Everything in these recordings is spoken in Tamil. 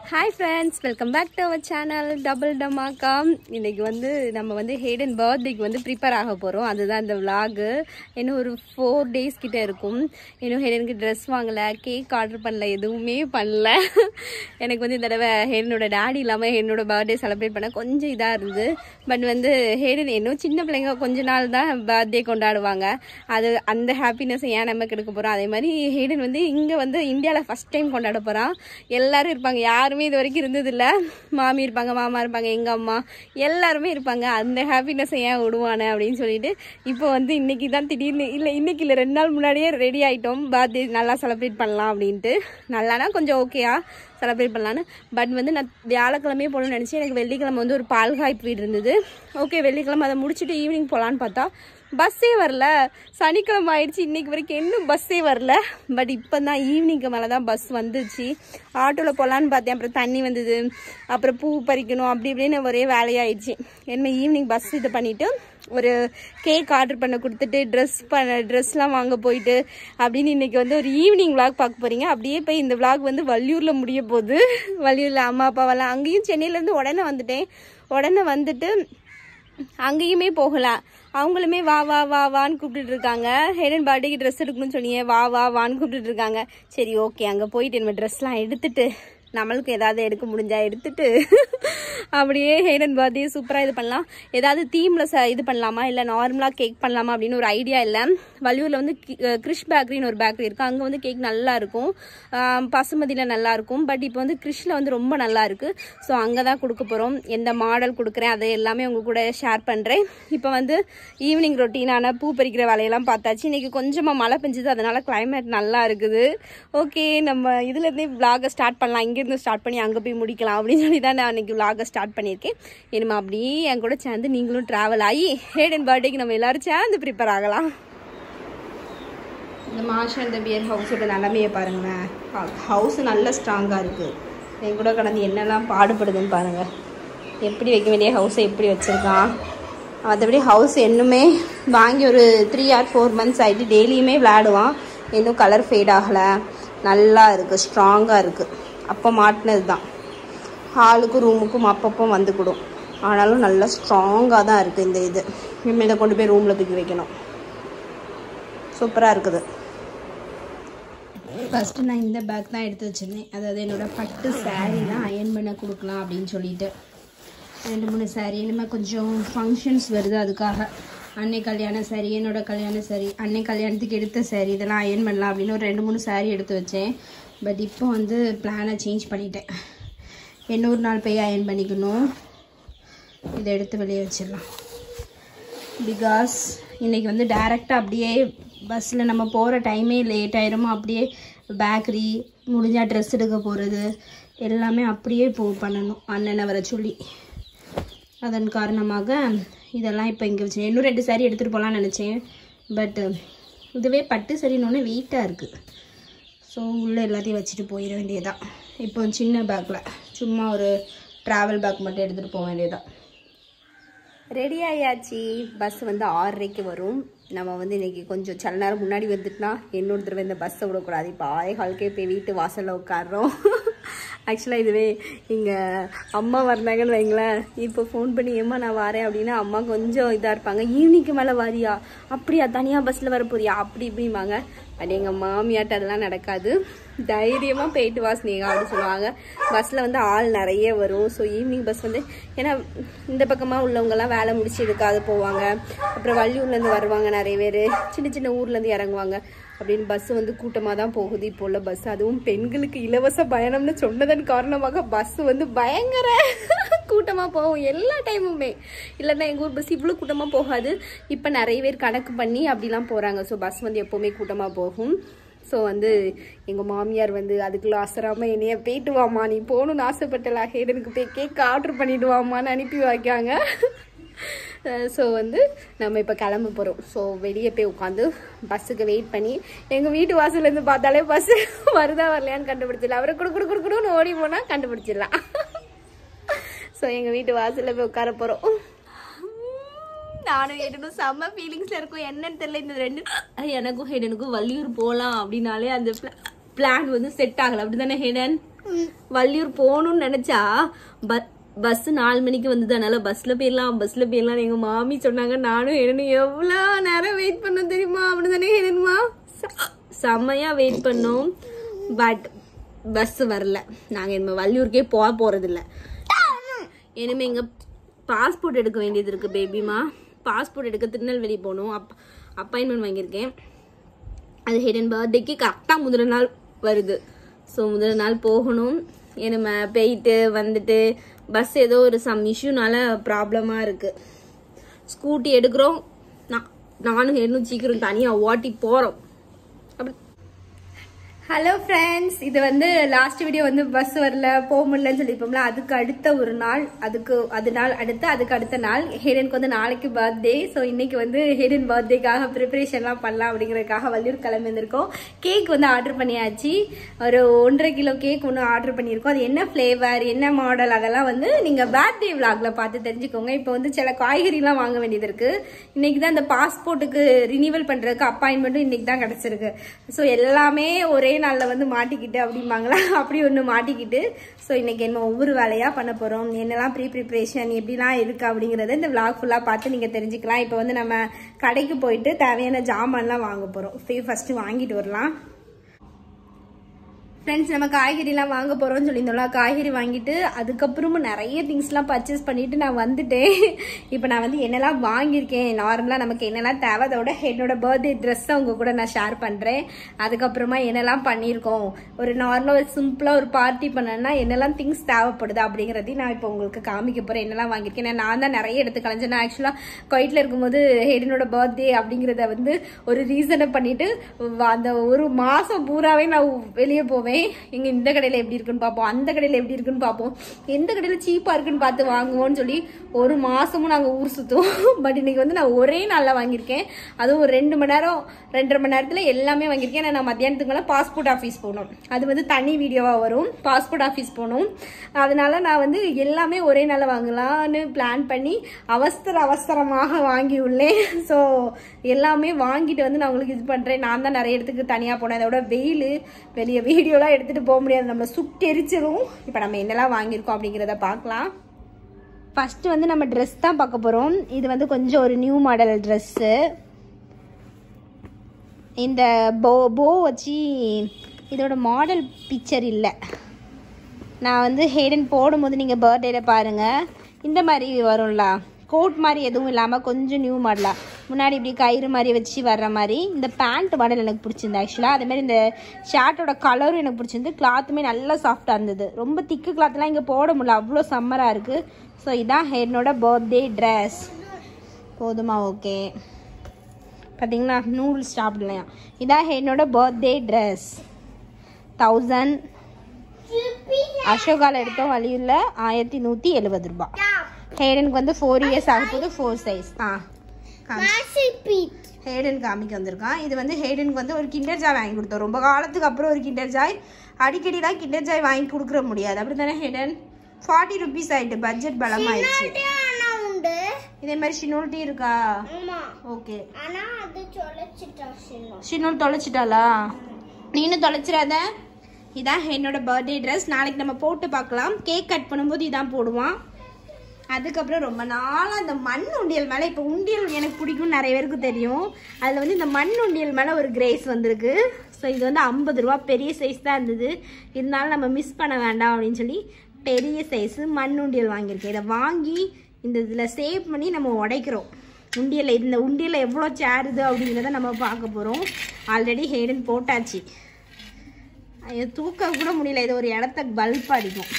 Hi friends, welcome back to our channel Double Dhamaka. இன்னைக்கு வந்து நம்ம வந்து ஹேடன் பர்த்டேக்கு வந்து ப்ரிப்பேர் ஆக போறோம். அதுதான் இந்த vlog. இன்னும் ஒரு 4 days கிட்ட இருக்கும். இன்னும் ஹேடனுக்கு Dress வாங்கல, கேக் ஆர்டர் பண்ணல, எதுவுமே பண்ணல. எனக்கு வந்து இந்த தடவை ஹேடனோட டாடி இல்லாம என்னோட பர்த்டே செலிப்ரேட் பண்ண கொஞ்சம் இதா இருந்துது. பட் வந்து ஹேடன் இன்னும் சின்ன பிள்ளைங்க கொஞ்ச நாள் தான் பர்த்டே கொண்டாடுவாங்க. அது அந்த ஹாப்பினஸ் ஏன் நம்ம கெடுக்க போறோம். அதே மாதிரி ஹேடன் வந்து இங்க வந்து இந்தியால ஃபர்ஸ்ட் டைம் கொண்டாட போறான். எல்லாரும் இருப்பாங்க. யாருமே இது வரைக்கும் இருந்தது இல்ல. மாமி இருப்பாங்க, மாமா இருப்பாங்க, எங்க அம்மா எல்லாருமே இருப்பாங்க. அந்த ஹாப்பினஸ் ஏன் விடுவானே அப்படின்னு சொல்லிட்டு இப்போ வந்து இன்னைக்கு தான் திடீர்னு இன்னைக்கு இல்ல 2 நாள் முன்னாடியே ரெடி ஆயிட்டோம். பர்த்டே நல்லா செலிப்ரேட் பண்ணலாம் அப்படின்ட்டு. நல்லானா கொஞ்சம் ஓகேயா செலிப்ரேட் பண்ணலான்னு. பட் வந்து நான் வியாழக்கிழமையே போகணும்னு நினச்சேன். எனக்கு வெள்ளிக்கிழமை வந்து ஒரு பால்காய்ப்பு வீடு இருந்தது. ஓகே, வெள்ளிக்கிழமை அதை முடிச்சுட்டு ஈவினிங் போகலான்னு பார்த்தா பஸ்ஸே வரல. சனிக்கிழமை ஆயிடுச்சு, இன்னைக்கு வரைக்கும் இன்னும் பஸ்ஸே வரல. பட் இப்போ தான் ஈவினிங்க்கு மேலே தான் பஸ் வந்துச்சு. ஆட்டோவில் போகலான்னு பார்த்தேன். அப்புறம் தண்ணி வந்தது, அப்புறம் பூ பறிக்கணும், அப்படி இப்படின்னு ஒரே வேலையாயிடுச்சு. என்ன ஈவினிங் பஸ் இது பண்ணிவிட்டு ஒரு கேக் ஆர்டர் பண்ண கொடுத்துட்டு ட்ரெஸ்லாம் வாங்க போயிட்டு அப்படின்னு இன்னைக்கு வந்து ஒரு ஈவினிங் விளாக் பார்க்க போறீங்க. அப்படியே போய் இந்த விளாக் வந்து வள்ளியூரில் முடிய போகுது. வள்ளியூரில் அம்மா அப்பாவெல்லாம் அங்கேயும் சென்னையிலேருந்து உடனே வந்துட்டு அங்கேயுமே போகலாம். அவங்களுமே வா வா வா வான்னு கூப்பிட்டுட்டு இருக்காங்க. ஹேடன் பர்த்டேக்கு ட்ரெஸ் எடுக்கணும்னு சொன்னீங்க, வா வா வான்னு கூப்பிட்டுட்டு இருக்காங்க. சரி ஓகே, அங்கே போயிட்டு நம்ம ட்ரெஸ்லாம் எடுத்துட்டு நம்மளுக்கு ஏதாவது எடுக்க முடிஞ்சா எடுத்துட்டு அப்படியே ஹேடன் பர்த்டே சூப்பராக இது பண்ணலாம். ஏதாவது தீமில் இது பண்ணலாமா இல்லை நார்மலாக கேக் பண்ணலாமா அப்படின்னு ஒரு ஐடியா இல்லை. வள்ளியூரில் வந்து கிறிஷ் பேக்கரின்னு ஒரு பேக்கரி இருக்குது. அங்கே வந்து கேக் நல்லா இருக்கும், பசுமதியில் நல்லா இருக்கும். பட் இப்போ வந்து கிறிஷில் வந்து ரொம்ப நல்லா இருக்குது. ஸோ அங்கே தான் கொடுக்க போகிறோம். எந்த மாடல் கொடுக்குறேன் அதை எல்லாமே உங்க கூட ஷேர் பண்ணுறேன். இப்போ வந்து ஈவினிங் ரொட்டீனான பூ பறிக்கிற வேலையெல்லாம் பார்த்தாச்சு. இன்றைக்கி கொஞ்சமாக மழை பெஞ்சுது, அதனால கிளைமேட் நல்லா இருக்குது. ஓகே, நம்ம இதுலேருந்தே விளாகை ஸ்டார்ட் பண்ணலாம். இங்கேருந்து ஸ்டார்ட் பண்ணி அங்கே போய் முடிக்கலாம் அப்படின்னு சொல்லி தான் நான் அன்றைக்கி விளாகை ஸ்டார்ட் பண்ணியிருக்கேன். இனிமே அப்படியே என் கூட சேர்ந்து நீங்களும் ட்ராவல் ஆகி ஹேடன் பர்த்டேக்கு நம்ம எல்லாரும் சேர்ந்து ப்ரிப்பேர் ஆகலாம். இந்த மாஷா இந்த பியர் ஹவுஸோட நிலமையை பாருங்களேன். ஹவுஸ் நல்ல ஸ்ட்ராங்காக இருக்குது. என் கூட கடந்து என்னெல்லாம் பாடுபடுதுன்னு பாருங்கள். எப்படி வைக்க வேண்டிய ஹவுஸை எப்படி வச்சுருக்கான். மற்றபடி ஹவுஸ் இன்னுமே வாங்கி ஒரு 3 or 4 months ஆகிட்டு டெய்லியுமே விளையாடுவான். இன்னும் கலர் ஃபேட் ஆகலை, நல்லா இருக்குது, ஸ்ட்ராங்காக இருக்குது. அப்போ மாட்டினது தான். ஹாலுக்கும் ரூமுக்கும் அப்பப்போ வந்துக்கிடும். ஆனாலும் நல்லா ஸ்ட்ராங்காக தான் இருக்குது இந்த இது. இனிமேல் கொண்டு போய் ரூமில் தூக்கி வைக்கணும். சூப்பராக இருக்குது. ஃபஸ்ட்டு நான் இந்த பேக் தான் எடுத்து வச்சுருந்தேன். அதாவது என்னோடய பட்டு சாரீ தான் அயன் பண்ண கொடுக்கலாம் அப்படின்னு சொல்லிட்டு 2-3 சாரீ. இனிமேல் கொஞ்சம் ஃபங்க்ஷன்ஸ் வருது, அதுக்காக அன்னை கல்யாண சாரீ, என்னோட கல்யாண சாரீ, அன்னை கல்யாணத்துக்கு எடுத்த சாரீ இதெல்லாம் அயன் பண்ணலாம் அப்படின்னு ஒரு 2-3 சாரீ எடுத்து வச்சேன். பட் இப்போ வந்து பிளானை சேஞ்ச் பண்ணிட்டேன். இன்னொரு நாள் போய் அயன் பண்ணிக்கணும். இதை எடுத்து வெளியே வச்சிடலாம். பிகாஸ் இன்றைக்கி வந்து டைரெக்டாக அப்படியே பஸ்ஸில் நம்ம போகிற டைமே லேட் ஆயிரும். அப்படியே பேக்கரி முடிஞ்சால் ட்ரெஸ் எடுக்க போகிறது எல்லாமே அப்படியே பண்ணணும் அண்ணனை வர சொல்லி. அதன் காரணமாக இதெல்லாம் இப்போ இங்கே வச்சேன். இன்னும் 2 சாரீ எடுத்துகிட்டு போகலான்னு நினச்சேன். பட் இதுவே பட்டு சரின்னு வெயிட்டாக இருக்குது. ஸோ உள்ளே எல்லாத்தையும் வச்சுட்டு போயிட வேண்டியதான். இப்போ சின்ன பேக்கில் சும்மா ஒரு ட்ராவல் பேக் மட்டும் எடுத்துகிட்டு போக வேண்டியதான். ரெடி ஆயாச்சு. பஸ் வந்து 6:30க்கு வரும். நம்ம வந்து இன்றைக்கி கொஞ்சம் சில நேரம் முன்னாடி வந்துட்டுனா என்னோட தடவை இந்த பஸ்ஸை விடக்கூடாது. இப்போ 6:15 போய் வீட்டு வாசலில் உட்காடுறோம். ஆக்சுவலாக இதுவே இங்கே அம்மா வந்தாங்கன்னு வைங்களேன், இப்போ ஃபோன் பண்ணி ஏம்மா நான் வரேன் அப்படின்னா அம்மா கொஞ்சம் இதாக இருப்பாங்க. ஈவினிங்க்கு மேலே வாரியா, அப்படியா தனியாக பஸ்ஸில் வர போறியா அப்படி இப்படிம்பாங்க. அது எங்கள் மாமியாட்ட அதெல்லாம் நடக்காது. தைரியமாக போயிட்டு வா ஸ்னேகா அப்படின்னு சொல்லுவாங்க. பஸ்ஸில் வந்து ஆள் நிறைய வரும். ஸோ ஈவினிங் பஸ் வந்து ஏன்னா இந்த பக்கமாக உள்ளவங்கெல்லாம் வேலை முடிச்சு எதுக்காது போவாங்க. அப்புறம் வள்ளியூர்லேருந்து வருவாங்க நிறைய பேர், சின்ன சின்ன ஊர்லேருந்து இறங்குவாங்க. அப்படின்னு பஸ் வந்து கூட்டமாக தான் போகுது இப்போ உள்ள பஸ். அதுவும் பெண்களுக்கு இலவச பயணம்னு சொன்னதன் காரணமாக பஸ் வந்து பயங்கர கூட்டமாக போகும் எல்லா டைமுமே. இல்லைன்னா எங்கள் ஊர் பஸ் இவ்வளோ கூட்டமாக போகாது. இப்போ நிறைய பேர் கணக்கு பண்ணி அப்படிலாம் போகிறாங்க. ஸோ பஸ் வந்து எப்போவுமே கூட்டமாக போகும். ஸோ வந்து எங்கள் மாமியார் வந்து அதுக்குள்ளே அசராமல் என்னைய போயிட்டு வாமா, நீ போகணுன்னு ஆசைப்பட்டலா, ஹேடனுக்கு போய் கேக் ஆர்டர் பண்ணிட்டு வாமான்னு அனுப்பி வைக்காங்க. ஸோ வந்து நம்ம இப்போ கிளம்ப போகிறோம். ஸோ வெளியே போய் உட்காந்து பஸ்ஸுக்கு வெயிட் பண்ணி எங்கள் வீட்டு வாசல்லேருந்து பார்த்தாலே பஸ்ஸு வருதா வரலையான்னு கண்டுபிடிச்சிடலாம். அவரை குடுக்குன்னு ஓடி போனால் கண்டுபிடிச்சிடலாம். ஸோ எங்கள் வீட்டு வாசலில் போய் உட்கார போகிறோம். நானும் ஹேடனும் செம்ம ஃபீலிங்ஸில் இருக்கும். என்னன்னு தெரியல, இந்த 2 எனக்கும் ஹேடனுக்கும் வள்ளியூர் போகலாம் அப்படின்னாலே அந்த பிளான் வந்து செட் ஆகலை. அப்படி தானே ஹேடன்? வள்ளியூர் போகணும்னு நினைச்சா பஸ் 4 மணிக்கு வந்தது. அதனால பஸ்ல போயிடலாம் எங்க மாமி சொன்னாங்க. நானும் ஹெடன் எவ்வளவு நேரம் வெயிட் பண்ணோம் தெரியுமா? அப்படிதானே ஹெடன்மா? செம்மையா வெயிட் பண்ணோம். பட் பஸ் வரல. நாங்க இனிமே வள்ளியூருக்கே போறது இல்ல. இனிமே எங்க பாஸ்போர்ட் எடுக்க வேண்டியது இருக்கு பேபிமா. பாஸ்போர்ட் எடுக்க திருநெல்வேலி போகணும். அப்பாயின்மெண்ட் வாங்கியிருக்கேன். அது ஹெடன் பர்த்டேக்கு கரெக்டாக முதல் நாள் வருது. ஸோ முதல் நாள் போகணும். நம்ம போயிட்டு வந்துட்டு பஸ் ஏதோ ஒரு சம் இஷ்யூனால ப்ராப்ளமாக இருக்குது. ஸ்கூட்டி எடுக்கிறோம். நானும் ஹெடனும் சீக்கிரம் தனியாக ஓட்டி போகிறோம். அப்படி ஹலோ ஃப்ரெண்ட்ஸ், இது வந்து லாஸ்ட் வீடியோ வந்து பஸ் வரல போக முடியலன்னு சொல்லியிருப்போம்ல. அதுக்கு அடுத்த ஒரு நாள், அதுக்கு அடுத்த நாள் ஹெடனுக்கு வந்து நாளைக்கு பர்த்டே. ஸோ இன்னைக்கு வந்து ஹெடன் பர்த்டேக்காக ப்ரிப்பரேஷன்லாம் பண்ணலாம் அப்படிங்கிறதுக்காக வள்ளியூர் கிளம்பி வந்திருக்கோம். கேக் வந்து ஆர்டர் பண்ணியாச்சு. ஒரு 1.5 கிலோ கேக் ஒன்று ஆர்டர் பண்ணியிருக்கோம். அது என்ன ஃப்ளேவர், என்ன மாடல், அதெல்லாம் வந்து நீங்கள் பர்த்டே விளாக்ல பார்த்து தெரிஞ்சுக்கோங்க. இப்போ வந்து சில காய்கறிலாம் வாங்க வேண்டியது இருக்கு. இன்னைக்கு தான் இந்த பாஸ்போர்ட்டுக்கு ரினிவல் பண்ணுறதுக்கு அப்பாயின்மெண்ட்டும் இன்னைக்கு தான் கிடச்சிருக்கு. ஸோ எல்லாமே ஒரே நாளில் வந்து மாட்டிக்கிட்டு அப்படிம்பாங்களா, அப்படி ஒன்று மாட்டிக்கிட்டு. ஸோ இன்னைக்கு என்ன ஒவ்வொரு வேலையாக பண்ண போகிறோம், என்னெல்லாம் ப்ரிப்ரேஷன் எப்படிலாம் இருக்குது அப்படிங்கிறத இந்த விளாக் ஃபுல்லாக பார்த்து நீங்கள் தெரிஞ்சுக்கலாம். இப்போ வந்து நம்ம கடைக்கு போயிட்டு தேவையான ஜாமான்லாம் வாங்க போகிறோம். ஃபஸ்ட்டு வாங்கிட்டு வரலாம். ஃப்ரெண்ட்ஸ், நம்ம காய்கறிலாம் வாங்க போகிறோம்னு சொல்லியிருந்தோம்ல. காய்கறி வாங்கிட்டு அதுக்கப்புறமும் நிறைய திங்ஸ்லாம் பர்ச்சேஸ் பண்ணிவிட்டு நான் வந்துட்டேன். இப்போ நான் வந்து என்னெல்லாம் வாங்கியிருக்கேன், நார்மலாக நமக்கு என்னெல்லாம் தேவை, அதோட என்னோட பர்த்டே ட்ரெஸ்ஸை அவங்க கூட நான் ஷேர் பண்ணுறேன். அதுக்கப்புறமா என்னெல்லாம் பண்ணியிருக்கோம், ஒரு நார்மலாக ஒரு சிம்பிளாக ஒரு பார்ட்டி பண்ணேன்னா என்னெல்லாம் திங்ஸ் தேவைப்படுது அப்படிங்கிறதையும் நான் இப்போ உங்களுக்கு காமிக்க போகிறேன். என்னெல்லாம் வாங்கியிருக்கேன். நான் தான் நிறைய எடுத்து கலைஞ்சேன். நான் ஆக்சுவலாக குவைட்டில் இருக்கும்போது ஹெடனோட பர்த்டே அப்படிங்கிறத வந்து ஒரு ரீசனை பண்ணிவிட்டு அந்த ஒரு மாதம் பூராவே நான் வெளியே போவேன். இங்க இந்த கடையில எப்படி இருக்குன்னு பார்ப்போம், அந்த கடையில எப்படி இருக்குன்னு பார்ப்போம், எந்த கடையில சீப்பா இருக்குன்னு பார்த்து வாங்குவோம்னு சொல்லி ஒரு மாசமும் நாங்க ஊர் சுத்துவோம். பட் இன்னைக்கு வந்து நான் ஒரே நாள்ல வாங்கியிருக்கேன். அதுவும் ஒரு 2 மணி நேரம் 2.5 மணி நேரத்துல எல்லாமே வாங்கியிருக்கேன். நான் மத்தியானத்துக்கு மேல பாஸ்போர்ட் ஆஃபீஸ் போகணும். அது வந்து தனி வீடியோவா வரும். பாஸ்போர்ட் ஆஃபீஸ் போகணும். அதனால நான் வந்து எல்லாமே ஒரே நாள்ல வாங்கலாம்னு பிளான் பண்ணி அவசரமாக வாங்கி உள்ளேன். ஸோ எல்லாமே வாங்கிட்டு வந்து நான் உங்களுக்கு இது பண்றேன். நான் தான் நிறைய இடத்துக்கு தனியா போனேன். அதோட வெளியே வீடியோலாம் எடுத்துட்டு போக முடியாது, நம்ம சுட்டெரிச்சிரும். இப்போ நம்ம என்னெல்லாம் வாங்கியிருக்கோம் அப்படிங்கிறத பார்க்கலாம். ஃபர்ஸ்ட் வந்து நம்ம ட்ரெஸ் தான் பார்க்க போறோம். இது வந்து கொஞ்சம் ஒரு நியூ மாடல் ட்ரெஸ்ஸு. இந்த போ வச்சு இதோட மாடல் பிக்சர் இல்லை. நான் வந்து ஹெடன் போடும்போது நீங்கள் பர்த்டேல பாருங்கள், இந்த மாதிரி வரும்ல, கோட் மாதிரி எதுவும் இல்லாமல் கொஞ்சம் நியூ மாடலாக முன்னாடி இப்படி கயிறு மாதிரி வச்சு வர்ற மாதிரி. இந்த பேண்ட் மாடல் எனக்கு பிடிச்சிருந்து ஆக்சுவலாக. அதேமாதிரி இந்த ஷர்ட்டோட கலரும் எனக்கு பிடிச்சிருந்து. கிளாத்துமே நல்லா சாஃப்டாக இருந்தது. ரொம்ப திக்கு கிளாத்லாம் இங்கே போட முடியல, அவ்வளோ சம்மராக இருக்குது. ஸோ இதான் ஹெடனோட பர்த்டே ட்ரெஸ். போதுமா? ஓகே. பார்த்தீங்களா, நூடுல்ஸ் சாப்பிடலையா. இதான் ஹெடனோட பர்த்டே ட்ரெஸ். 1000 அசோகாவில் எடுத்தோம். வழியில் 1170 ரூபா. ஹெடனுக்கு வந்து 4 இயர்ஸ் ஆகும்போது 4 சைஸ். ஹெடன் காமிக்க வந்திருக்கான். இது வந்து ஹெடனுக்கு வந்து ஒரு கிண்டர் ஜாய் வாங்கி கொடுத்தோம். ரொம்ப காலத்துக்கு அப்புறம் ஒரு கிண்டர் ஜாய். அடிக்கடிலாம் கிண்டர் ஜாய் வாங்கி கொடுக்குற முடியாது, அப்படி தானே ஹெடன்? 40 ருபீஸ் ஆயிட்டு, பட்ஜெட் பலம் ஆயிடுச்சு. இதே மாதிரி ஷினோல் டீ இருக்கா? ஓகே. ஷினோல் தொலைச்சிட்டாளா? நீனும் தொலைச்சிடாத. இதான் என்னோட பர்த்டே ட்ரெஸ். நாளைக்கு நம்ம போட்டு பார்க்கலாம். கேக் கட் பண்ணும்போது இதான் போடுவான். அதுக்கப்புறம் ரொம்ப நாளாக அந்த மண் உண்டியல் மேலே, இப்போ உண்டியல் எனக்கு பிடிக்கும்னு நிறைய பேருக்கு தெரியும். அதில் வந்து இந்த மண் உண்டியல் மேலே ஒரு கிரேஸ் வந்திருக்கு. ஸோ இது வந்து 50 ரூபா, பெரிய சைஸ் தான் இருந்தது. இருந்தாலும் நம்ம மிஸ் பண்ண வேண்டாம் அப்படின்னு சொல்லி பெரிய சைஸு மண் உண்டியல் வாங்கியிருக்கேன். இதை வாங்கி இந்த இதில் சேவ் பண்ணி நம்ம உடைக்கிறோம். இந்த உண்டியலில் எவ்வளோ சேருது அப்படிங்கிறத நம்ம பார்க்க போகிறோம். ஆல்ரெடி ஹெடன் போட்டாச்சு. தூக்க கூட முடியல. இது ஒரு இடத்த பல்ப் அடிக்கும்,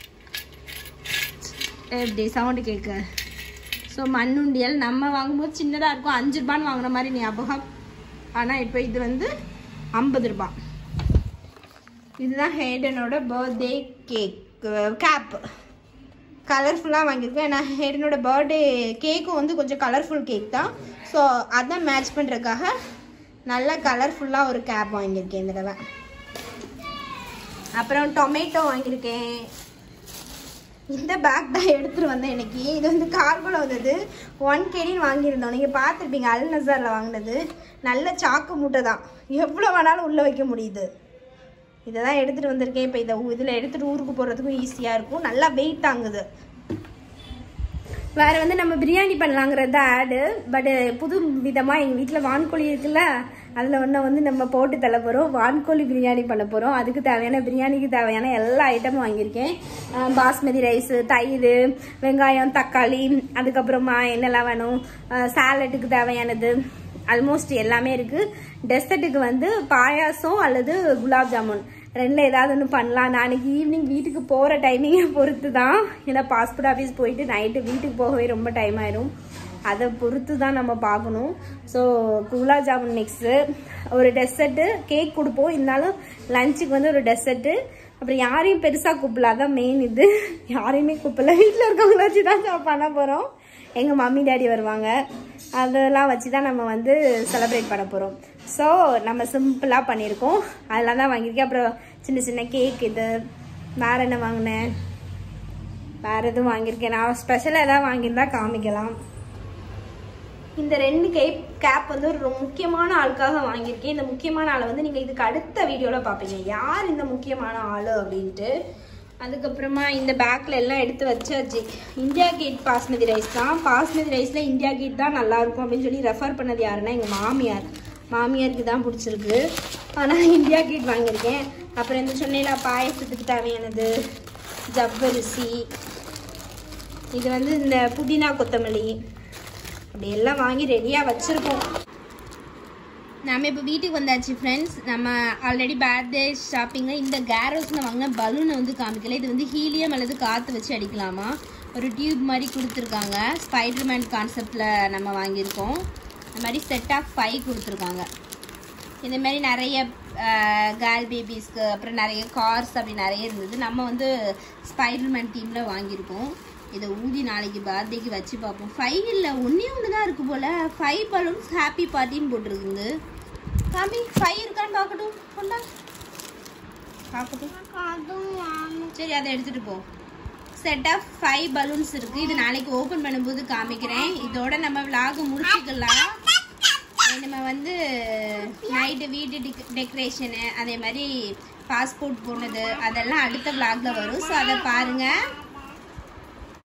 எப்படி சவுண்டு கேட்க. ஸோ மண்ணுண்டியல் நம்ம வாங்கும்போது சின்னதாக இருக்கும், 5 ரூபான்னு வாங்கின மாதிரி ஞாபகம். ஆனால் இப்போ இது வந்து 50 ரூபா. இதுதான் ஹெடனோட பர்த்டே கேப். கலர்ஃபுல்லாக வாங்கியிருக்கோம். ஏன்னா ஹெடனோட பர்த்டே கேக்கும் வந்து கொஞ்சம் கலர்ஃபுல் கேக் தான். ஸோ அதான் மேட்ச் பண்ணுறதுக்காக நல்ல கலர்ஃபுல்லாக ஒரு கேப் வாங்கியிருக்கேன் இந்த தடவை. அப்புறம் டொமேட்டோ வாங்கியிருக்கேன். இந்த பேக் தான் எடுத்துகிட்டு வந்தேன் இன்னைக்கு. இது வந்து கார்கோவில் வந்தது. 1 KGன்னு வாங்கியிருந்தோம். நீங்கள் பார்த்துருப்பீங்க, அல் நசாரில் வாங்கினது. நல்ல சாக்கு மூட்டை தான், எவ்வளோ வேணாலும் உள்ளே வைக்க முடியுது. இதை தான் எடுத்துகிட்டு வந்திருக்கேன். இப்போ இதில் எடுத்துகிட்டு ஊருக்கு போகிறதுக்கும் ஈஸியாக இருக்கும். நல்லா வெயிட் தாங்குது. வேறு வந்து நம்ம பிரியாணி பண்ணலாங்கிறது தான் ஆடு. பட்டு புது விதமாக எங்கள் வீட்டில் வான்கோழி இருக்குல்ல, அதில் ஒன்று வந்து நம்ம போட்டு தள்ள போகிறோம். வான்கோழி பிரியாணி பண்ண போகிறோம். அதுக்கு தேவையான பிரியாணிக்கு தேவையான எல்லா ஐட்டமும் வாங்கியிருக்கேன். பாஸ்மதி ரைஸு, தயிர், வெங்காயம், தக்காளி, அதுக்கப்புறமா என்னெல்லாம் வேணும், சாலட்டுக்கு தேவையானது ஆல்மோஸ்ட் எல்லாமே இருக்குது. டெசர்ட்டுக்கு வந்து பாயாசம் அல்லது குலாப் ஜாமுன் ரெண்டில் ஏதாவது ஒன்று பண்ணலாம். நாளைக்கு ஈவினிங் வீட்டுக்கு போகிற டைமிங்கை பொறுத்து தான். ஏன்னா பாஸ்போர்ட் ஆஃபீஸ் போயிட்டு நைட்டு வீட்டுக்கு போகவே ரொம்ப டைம் ஆயிடும். அதை பொறுத்து தான் நம்ம பார்க்கணும். ஸோ குலாப் ஜாமுன் நெக்ஸ்ட்டு ஒரு டெசர்ட்டு, கேக் கொடுப்போம். இருந்தாலும் லஞ்சுக்கு வந்து ஒரு டெசர்ட்டு. அப்புறம் யாரையும் பெருசாக கூப்பிடல, அதான் மெயின். இது யாரையுமே கூப்பிடல, வீட்டில் இருக்கவங்கள வச்சு தான் பண்ண போகிறோம். எங்கள் மம்மி டேடி வருவாங்க, அதெல்லாம் வச்சு தான் நம்ம வந்து செலிப்ரேட் பண்ண போகிறோம். ஸோ நம்ம சிம்பிளாக பண்ணியிருக்கோம். அதெல்லாம் தான் வாங்கியிருக்கேன். அப்புறம் சின்ன சின்ன கேக், இது வேறு என்ன வாங்கினேன், வேறு எதுவும் வாங்கியிருக்கேன். நான் ஸ்பெஷலாக எதாவது வாங்கியிருந்தா காமிக்கலாம். இந்த 2 கேப் வந்து ஒரு முக்கியமான ஆளுக்காக வாங்கியிருக்கேன். இந்த முக்கியமான ஆளை வந்து நீங்கள் இதுக்கு அடுத்த வீடியோவில் பார்ப்பீங்க, யார் இந்த முக்கியமான ஆள் அப்படின்ட்டு. அதுக்கப்புறமா இந்த பேக்கில் எல்லாம் எடுத்து வச்சாச்சு. இந்தியா கேட் பாஸ்மதி ரைஸ் தான். பாஸ்மதி ரைஸில் இந்தியா கேட் தான் நல்லாயிருக்கும் அப்படின்னு சொல்லி ரெஃபர் பண்ணது யாருன்னா எங்கள் மாமியாருக்கு தான் பிடிச்சிருக்கு. ஆனால் இந்தியா கேட் வாங்கியிருக்கேன். அப்புறம் இந்த சொன்னேல பாயசத்துக்கு தேவையானது, ஜவ்வரிசி, இது வந்து இந்த புதினா கொத்தமல்லி, அப்படி எல்லாம் வாங்கி ரெடியாக வச்சுருக்கோம். நம்ம இப்போ வீட்டுக்கு வந்தாச்சு ஃப்ரெண்ட்ஸ். நம்ம ஆல்ரெடி பர்த்டே ஷாப்பிங்கு இந்த கேரோஸில் வாங்கின பலூனை வந்து காமிக்கல. இது வந்து ஹீலியம் அல்லது காற்று வச்சு அடிக்கலாமா. ஒரு டியூப் மாதிரி கொடுத்துருக்காங்க. ஸ்பைடர்மேன் கான்செப்டில் நம்ம வாங்கியிருக்கோம். இந்த மாதிரி செட் ஆஃப் 5 கொடுத்துருக்காங்க. இந்த மாதிரி நிறைய கேர்ள் பேபிஸ்க்கு, அப்புறம் நிறைய கார்ஸ் அப்படி நிறைய இருந்தது. நம்ம வந்து ஸ்பைடர்மேன் டீமில் வாங்கியிருக்கோம். இதை ஊதி நாளைக்கு பர்த்டேக்கு வச்சு பார்ப்போம். 5 இல்லை, ஒன்று தான் இருக்குது போல். 5 பலூன்ஸ் ஹாப்பி பார்ட்டின்னு போட்டிருக்குங்க. காமி 5 இருக்கான்னு பார்க்கட்டும். கொண்டா பார்க்கட்டும். சரி, அதை எடுத்துகிட்டு போ. செட் ஆஃப் 5 பலூன்ஸ் இருக்குது. இது நாளைக்கு ஓப்பன் பண்ணும்போது காமிக்கிறேன். இதோட நம்ம விலாக முடிச்சுக்கலாம். நம்ம வந்து நைட்டு வீட்டு டெக்கரேஷனு, அதே மாதிரி பாஸ்போர்ட் போனது, அதெல்லாம் அடுத்த விலாகில் வரும். ஸோ அதை பாருங்கள்.